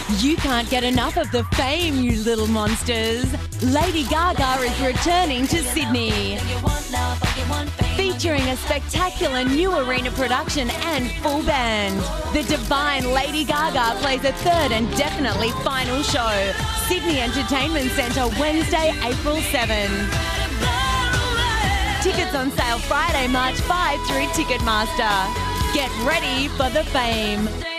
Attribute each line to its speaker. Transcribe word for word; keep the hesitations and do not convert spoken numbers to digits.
Speaker 1: You can't get enough of the fame, you little monsters. Lady Gaga is returning to Sydney, featuring a spectacular new arena production and full band. The divine Lady Gaga plays a third and definitely final show. Sydney Entertainment Centre, Wednesday, April seventh. Tickets on sale Friday, March fifth through Ticketmaster. Get ready for the fame.